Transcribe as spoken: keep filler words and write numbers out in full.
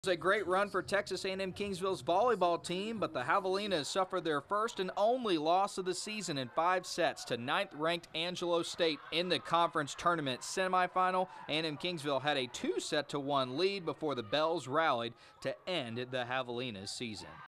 It was a great run for Texas A and M-Kingsville's volleyball team, but the Javelinas suffered their first and only loss of the season in five sets to ninth-ranked Angelo State in the conference tournament semifinal. A and M-Kingsville had a two set to one lead before the Bells rallied to end the Javelinas season.